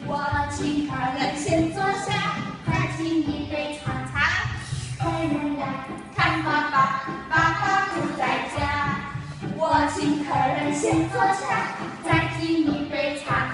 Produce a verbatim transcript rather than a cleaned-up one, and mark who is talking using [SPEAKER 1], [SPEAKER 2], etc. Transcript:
[SPEAKER 1] 我请客人先坐下，再敬一杯茶茶。快人来看爸爸，爸爸不在家。我请客人先坐下，再敬一杯茶。